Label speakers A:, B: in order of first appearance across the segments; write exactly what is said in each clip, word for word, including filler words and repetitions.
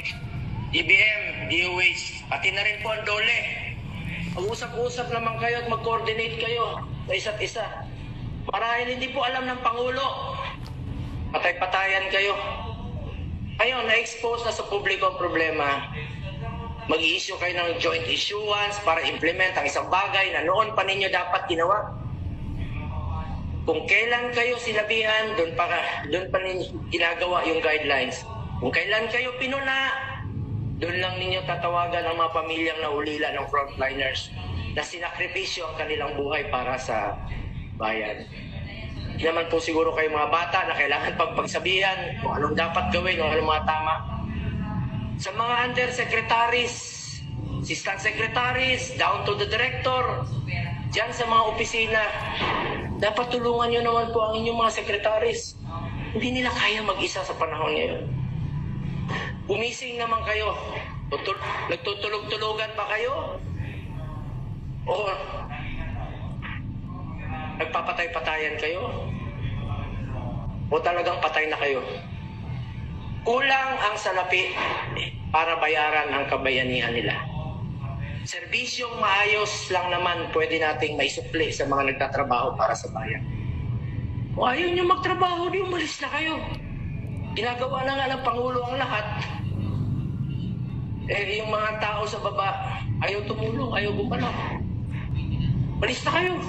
A: D B M, D O H, pati na rin po ang Dole. Mag-usap-usap naman kayo at mag-coordinate kayo sa isa't isa. Marahil hindi po alam ng Pangulo. Patay-patayan kayo. Ayun, na-expose na sa publiko ang problema. Mag-i-issue kayo ng joint issuance para implement ang isang bagay na noon pa ninyo dapat ginawa. Kung kailan kayo sinabihan, doon pa, doon pa ninyo ginagawa yung guidelines. Kung kailan kayo pinuna, doon lang ninyo tatawagan ang mga pamilyang naulila ng frontliners na sinakripisyo ang kanilang buhay para sa bayan. Hindi naman po siguro kayo mga bata na kailangan pagpagsabihan kung anong dapat gawin, kung anong mga tama. Sa mga undersecretaries, assistant secretaries, down to the director, dyan sa mga opisina, dapat tulungan nyo naman po ang inyong mga secretaries. Hindi nila kaya mag-isa sa panahon ngayon. Bumising naman kayo. Tutul- Nagtutulog-tulugan pa kayo? O nagpapatay-patayan kayo? O talagang patay na kayo? Kulang ang salapi para bayaran ang kabayanihan nila. Serbisyong maayos lang naman pwede nating maisupli sa mga nagtatrabaho para sa bayan. O ayaw nyo magtrabaho, di umalis na kayo. Ginagawa na nga ng Pangulo ang lahat. Eh, yung mga tao sa baba, ayaw tumulong, ayaw gumalaw. Malis na kayo.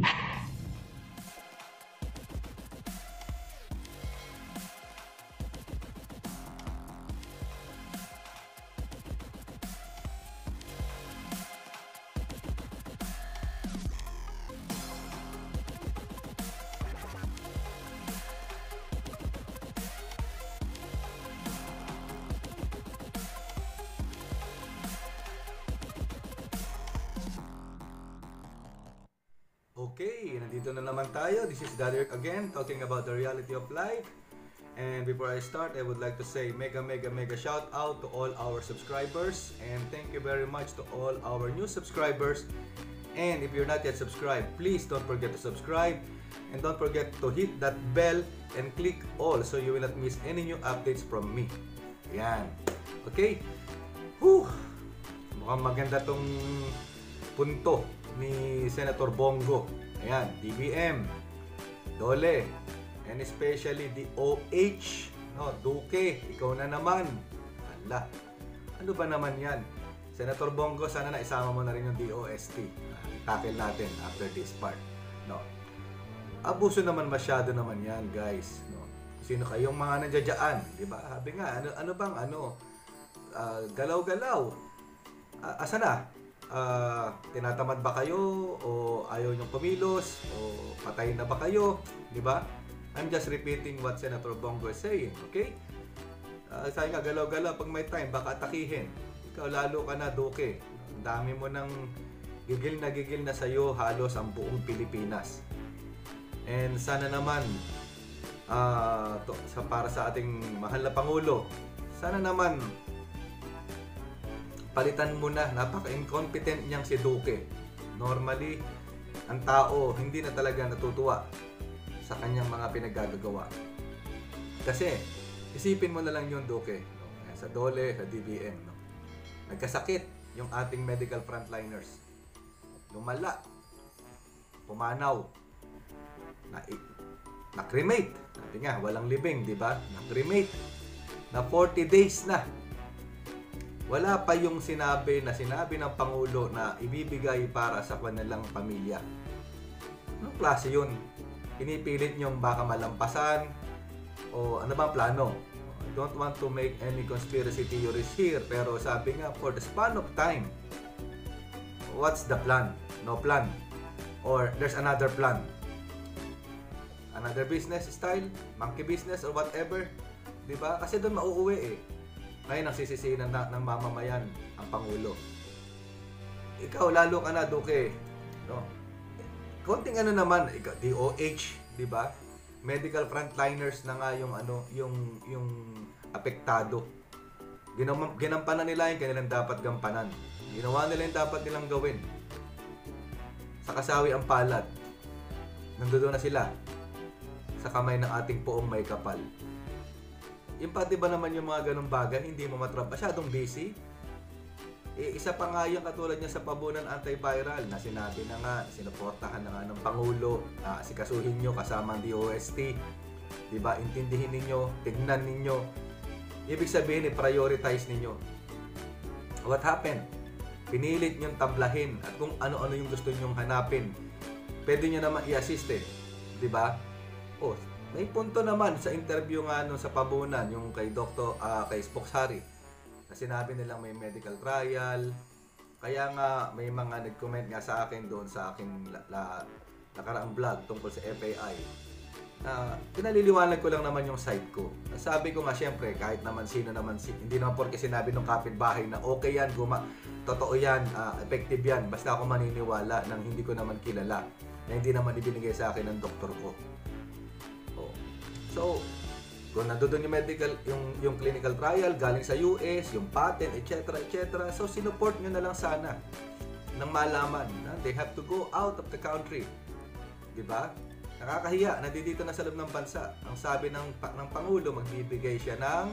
B: Okay, nandito na naman tayo. This is Daddy Rick again, talking about the reality of life. And before I start, I would like to say mega, mega, mega shout out to all our subscribers. And thank you very much to all our new subscribers. And if you're not yet subscribed, please don't forget to subscribe. And don't forget to hit that bell and click all so you will not miss any new updates from me. Ayan. Okay? Whew! Mukhang maganda tong punto ni Senator Bong Go. Ayan, D B M, Dole, and especially the O H, no, Duque, ikaw na naman. Hala, ano ba naman yan? Senator Bong Go, sana na isama mo na rin yung D O S T. Tackle natin after this part. No. Abuso naman masyado naman yan, guys. No. Sino kayong mga nandiyadyaan, di ba? Sabi nga, ano, ano bang ano? Uh, galaw-galaw. Uh, asa na? Uh, tinatamad ba kayo o ayaw nyong kumilos o patay na ba kayo, di ba? I'm just repeating what Senator Bong Go is saying, okay? Uh, sabi nga, galaw-galaw pag may time, baka atakihin. Ikaw lalo ka na, Duque. Ang dami mo ng gigil na gigil na sa'yo halos ang buong Pilipinas. And sana naman uh, to, sa, para sa ating mahal na Pangulo, sana naman palitan mo na, napaka-incompetent niyang si Duque. Normally, ang tao hindi na talaga natutuwa sa kanyang mga pinaggagawa. Kasi, isipin mo na lang yung Duque, no? Sa Dole, sa D B M. No? Nagkasakit yung ating medical frontliners. Lumala. Pumanaw. Na, na-cremate. Sabi nga, walang libing, di ba? Na-cremate. Na forty days na. Wala pa yung sinabi na sinabi ng Pangulo na ibibigay para sa kanilang pamilya. Anong klase yun? Pinipilit nyong baka malampasan o ano ba plano? I don't want to make any conspiracy theories here, pero sabi nga, for the span of time, what's the plan? No plan. Or there's another plan. Another business style, monkey business or whatever. Diba? Kasi doon mauuwi eh. Ngayon ang sisisihin ng, ng mamamayan ang Pangulo. Ikaw lalo ka na, Duque. No? Konting ano naman, D O H, di ba? Medical frontliners na nga yung ano, yung yung apektado. Ginam, ginampanan nila yung kanilang dapat gampanan. Ginawa nila yung dapat nilang gawin. Sa kasawi ang palad. Nandoon na sila sa kamay ng ating poong may kapal. Yung pati ba naman yung mga ganung bagay, hindi mo matrap, masyadong busy. E, isa pa nga yung katulad niya sa pabunan antiviral na sinabi na nga, sinuportahan na nga ng Pangulo, uh, sikasuhin nyo kasama ang D O S T, diba? Intindihin ninyo, tignan ninyo. Ibig sabihin, i-prioritize ninyo. What happened? Pinilit nyong tablahin at kung ano-ano yung gusto nyong hanapin, pwede nyo naman i-assist eh. Diba? Oh, may punto naman sa interview nga no, sa pabunan, yung kay Doctor uh, kay Spoksari, na sinabi nilang may medical trial. Kaya nga may mga nag-comment nga sa akin doon sa aking la, la, nakaraang vlog tungkol sa F A I. Uh, pinaliliwanag ko lang naman yung side ko. Sabi ko nga syempre kahit naman sino naman, si, hindi naman porke sinabi ng kapitbahay na okay yan, guma, totoo yan, uh, effective yan, basta ako maniniwala nang hindi ko naman kilala, na hindi naman ibinigay sa akin ng doktor ko. Oh. So, kung nandoon yung medical, yung, yung clinical trial, galing sa U S, yung patent, et cetera, et cetera. So, sinupport nyo na lang sana nang malaman na they have to go out of the country. Diba? Nakakahiya, nandito na sa loob ng bansa. Ang sabi ng, ng Pangulo, magbibigay siya ng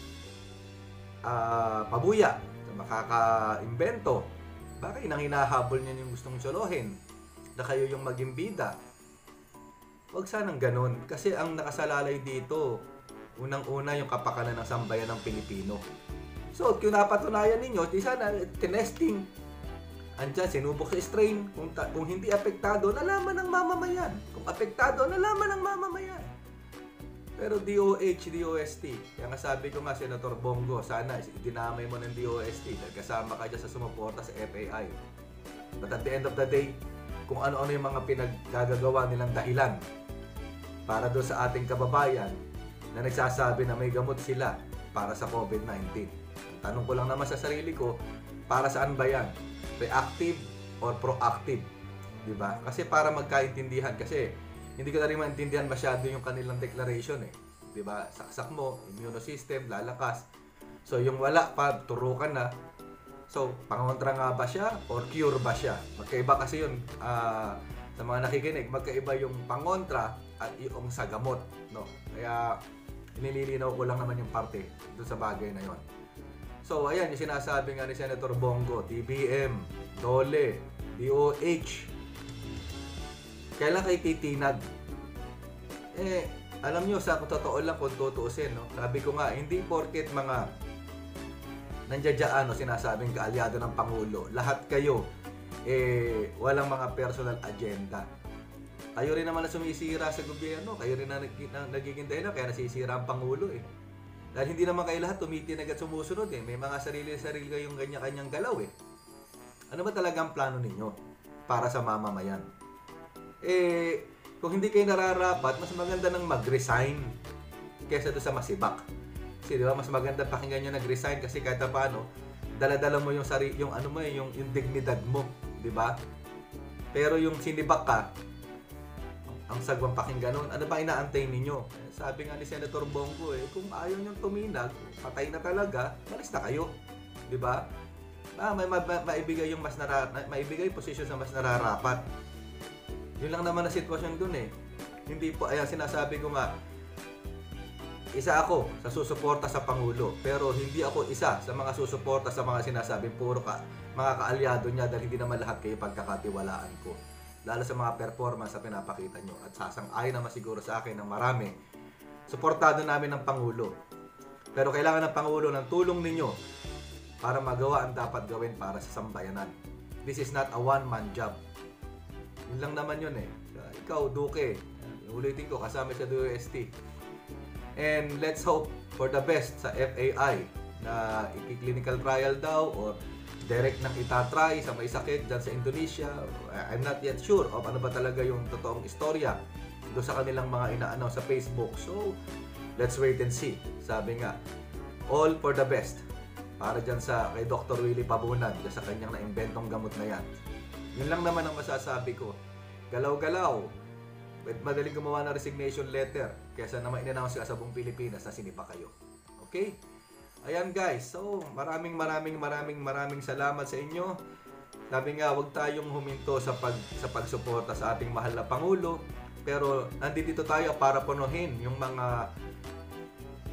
B: uh, pabuya, makaka-imbento. Bakit nang hinahabol niya yung gustong solohin? Na kayo yung maging bida. Huwag sanang ganun. Kasi ang nakasalalay dito, unang-una yung kapakanan ng sambayan ng Pilipino. So, kung napatunayan ninyo, di sana, tinesting. Andiyan, sinubok sa strain. Kung, ta- kung hindi apektado, nalaman ng mamamayan. Kung apektado, nalaman ng mamamayan. Pero D O H, D O S T, kaya nga sabi ko nga, Senator Bong Go, sana dinamay mo ng D O S T dahil kasama ka dyan sa sumuporta sa F A I. But at the end of the day, kung ano-ano yung mga pinaggagawa nilang dahilan para doon sa ating kababayan na nagsasabi na may gamot sila para sa COVID nineteen. Ang tanong ko lang naman sa sarili ko, para saan ba yan? Reactive or proactive? Diba? Kasi para magkaintindihan, kasi hindi ko na rin maintindihan masyado yung kanilang declaration eh. Diba? Saksak mo, immune system, lalakas. So yung wala pa, turukan na. So, pangontra nga ba siya or cure ba siya? Magkaiba kasi yun, uh, sa mga nakikinig, magkaiba yung pangontra at yung sa gamot. No? Kaya, nililinaw ko lang naman yung parte doon sa bagay na yon. So, ayan, yung sinasabi nga ni Senator Bong Go, T B M, Dole, D O H. Kailan kayo titinag? Eh, alam nyo, sa totoo lang kung tutuusin, no? Sabi ko nga, hindi porket mga nandiyadyaan, no, sinasabing kaalyado ng Pangulo, lahat kayo, eh, walang mga personal agenda. Kayo rin naman na sumisira sa gobyerno, kayo rin na, na nagiging dahilan, kaya nasisira ang Pangulo eh. Dahil hindi naman kayo lahat tumitinag at sumusunod eh. May mga sarili-sarili kayong kanya-kanyang galaw eh. Ano ba talaga ang plano ninyo para sa mamamayan? Eh, kung hindi kayo nararapat, mas maganda nang mag-resign kaysa doon sa masibak. Kasi di ba, mas maganda pakinggan nyo nag-resign kasi kahit paano, dala-dala mo yung sarili, yung ano mo eh, yung, yung dignidad mo, di ba? Pero yung sinibak ka, ang sagwang pakinggan nun, ano ba inaantay ninyo? Sabi nga ni Senator Bong Go eh, kung ayaw niyong tuminag, patay na talaga, malis na kayo. Di ba? Ah, may ma- ma- maibigay yung mas nara- maibigay posisyon sa mas nararapat. Yun lang naman na sitwasyon dun eh. Hindi po, ayan sinasabi ko nga, isa ako sa susuporta sa Pangulo, pero hindi ako isa sa mga susuporta sa mga sinasabing puro ka, mga kaalyado niya dahil hindi naman lahat kayo pagkakatiwalaan ko. Lalo sa mga performance na pinapakita nyo. At sasang-ayon naman siguro sa akin ng marami. Suportado namin ng Pangulo. Pero kailangan ng Pangulo ng tulong ninyo para magawa ang dapat gawin para sa sambayanan. This is not a one-man job. Yun lang naman yun eh. Ikaw, Duque, ulitin ko, kasama sa D O S T. And let's hope for the best sa F A I na i-clinical trial daw or direct nang itatry sa may sakit dyan sa Indonesia. I'm not yet sure of ano ba talaga yung totoong istorya doon sa kanilang mga ina-announce sa Facebook. So, let's wait and see. Sabi nga, all for the best para dyan sa kay Doctor Willie Pabunan dyan sa kanyang na-inventong gamot na yan. Yun lang naman ang masasabi ko. Galaw-galaw. Madaling gumawa ng resignation letter kaysa naman in-announce ka sa buong Pilipinas na sinipa kayo. Okay? Ayan guys, so maraming maraming maraming maraming salamat sa inyo. Sabi nga, huwag tayong huminto sa pag sa pagsuporta sa ating mahal na Pangulo, pero nandito tayo para punuhin yung mga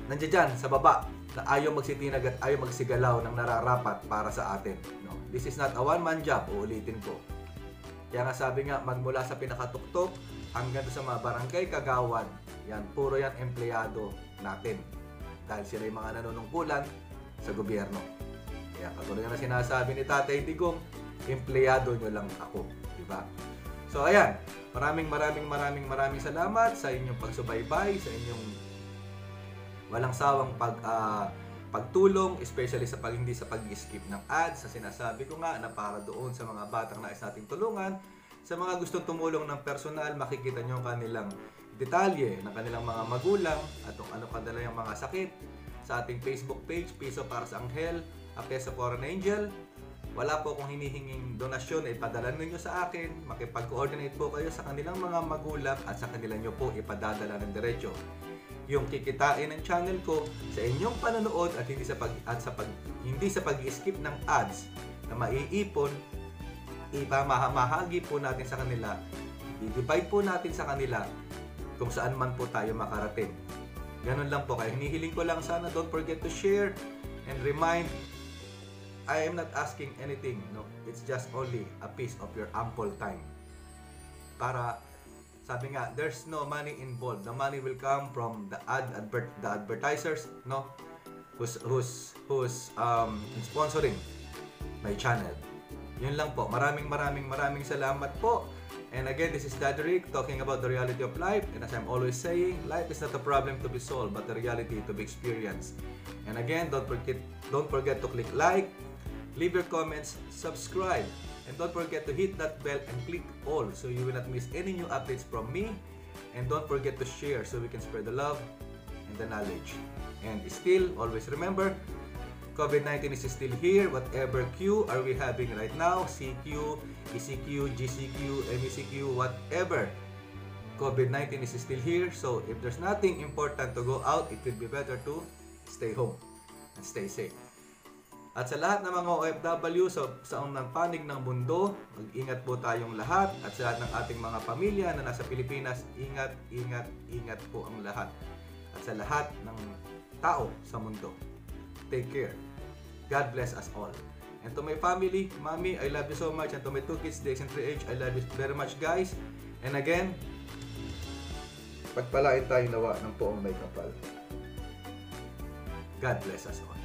B: nandiyan dyan sa baba na ayaw magsitinag at ayaw magsigalaw ng nararapat para sa atin. No? This is not a one-man job, uulitin ko. Kaya nga sabi nga, magmula sa pinakatuktok hanggang sa mga barangay kagawan, yan, puro yan empleyado natin. Dahil sila yung mga nanunungkulan sa gobyerno. Kaya katulad na sinasabi ni Tatay Digong, empleyado nyo lang ako. Diba? So ayan, maraming maraming maraming maraming salamat sa inyong pagsubaybay, sa inyong walang sawang pag, uh, pagtulong, especially sa pag, hindi sa pag-skip ng ads, sa sinasabi ko nga na para doon sa mga batang nais nating tulungan, sa mga gustong tumulong ng personal, makikita nyo kanilang detalye ng kanilang mga magulang at kung ano kanilang mga sakit sa ating Facebook page, Piso para sa Anghel, A Peso for an Angel. Wala po akong hinihinging donasyon, ipadala ninyo sa akin, makipag-coordinate po kayo sa kanilang mga magulang at sa kanila nyo po ipadadala ng diretso yung kikitain ng channel ko sa inyong panonood at hindi sa pag at sa pag hindi sa pag-skip ng ads na maiipon, ipamahagi po natin sa kanila, i-divide po natin sa kanila kung saan man po tayo makarating. Ganun lang po, kaya hinihiling ko lang sana, don't forget to share and remind, I am not asking anything, no, it's just only a piece of your ample time para, sabi nga, there's no money involved. The money will come from the ad advert the advertisers, no, who's who's who's um sponsoring my channel. Yun lang po. Maraming maraming maraming salamat po. And again, this is Daddy Rick talking about the reality of life. And as I'm always saying, life is not a problem to be solved, but a reality to be experienced. And again, don't forget don't forget to click like, leave your comments, subscribe. And don't forget to hit that bell and click all so you will not miss any new updates from me. And don't forget to share so we can spread the love and the knowledge. And still, always remember, COVID nineteen is still here. Whatever Q are we having right now, C Q, E C Q, G C Q, M E C Q, whatever, COVID nineteen is still here. So if there's nothing important to go out, it will be better to stay home and stay safe. At sa lahat ng mga O F W sa so, unang panig ng mundo, mag-ingat po tayong lahat. At sa lahat ng ating mga pamilya na nasa Pilipinas, ingat, ingat, ingat po ang lahat. At sa lahat ng tao sa mundo, take care. God bless us all. And to my family, Mommy, I love you so much. And to my two kids, Dex and three H, I love you very much, guys. And again, pagpalain tayo nawa ng poong may kapal. God bless us all.